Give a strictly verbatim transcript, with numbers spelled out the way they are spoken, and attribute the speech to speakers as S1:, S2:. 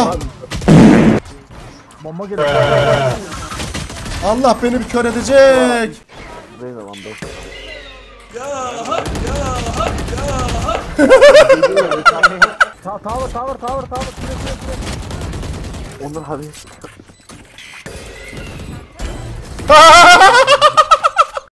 S1: Allah!
S2: Bomba geliyor.
S1: Allah beni bir kör edecek.
S3: Beyler lan be.
S4: Ya hak ya hak ya hak.
S2: Ta tower tower tower tower. Süre süre süre.
S3: Onur hadi.